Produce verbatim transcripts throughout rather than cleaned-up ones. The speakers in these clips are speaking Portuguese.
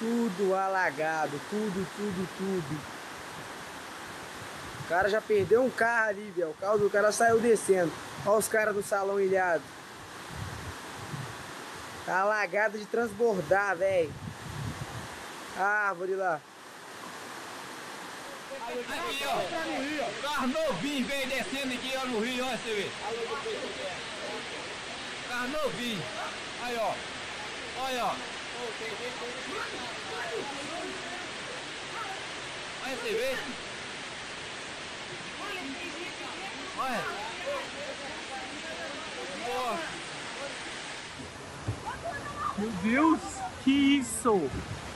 tudo alagado, tudo, tudo, tudo. O cara já perdeu um carro ali, velho. O carro do cara saiu descendo. Olha os caras do salão ilhado. Tá alagado de transbordar, velho. A árvore lá. Aqui, ó. Carro novinho veio descendo aqui, ó, no rio, ó, você vê. Carro novinho. Aí, ó. Olha, ó. Aí você vê. Olha. Meu Deus, que isso?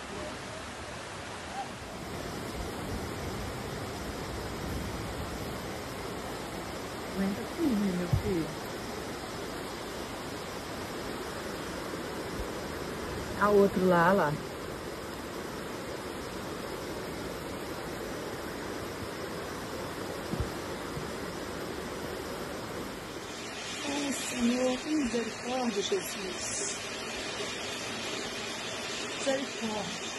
Aguenta firme, meu filho. A outro lá, lá. Oh, Senhor, misericórdia, Jesus. Misericórdia.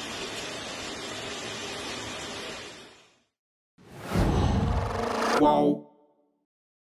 Qual